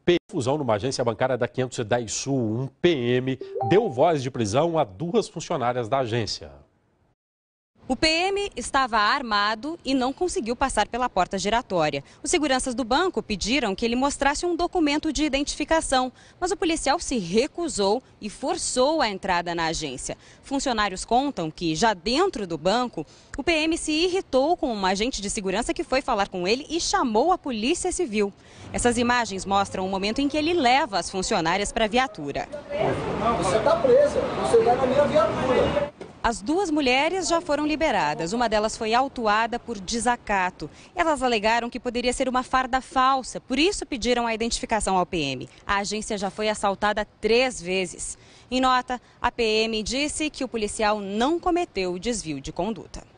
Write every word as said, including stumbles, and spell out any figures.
Fusão numa agência bancária da quinhentos e dez Sul, um P M deu voz de prisão a duas funcionárias da agência. O P M estava armado e não conseguiu passar pela porta giratória. Os seguranças do banco pediram que ele mostrasse um documento de identificação, mas o policial se recusou e forçou a entrada na agência. Funcionários contam que, já dentro do banco, o P M se irritou com um agente de segurança que foi falar com ele e chamou a polícia civil. Essas imagens mostram o momento em que ele leva as funcionárias para a viatura. Você está presa, você vai na minha viatura. As duas mulheres já foram liberadas. Uma delas foi autuada por desacato. Elas alegaram que poderia ser uma farda falsa, por isso pediram a identificação ao P M. A agência já foi assaltada três vezes. Em nota, a P M disse que o policial não cometeu desvio de conduta.